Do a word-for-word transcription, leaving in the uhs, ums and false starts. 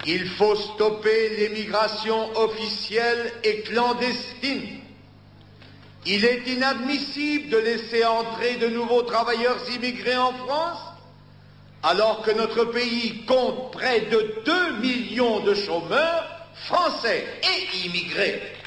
Il faut stopper l'émigration officielle et clandestine. Il est inadmissible de laisser entrer de nouveaux travailleurs immigrés en France, alors que notre pays compte près de deux millions de chômeurs français et immigrés.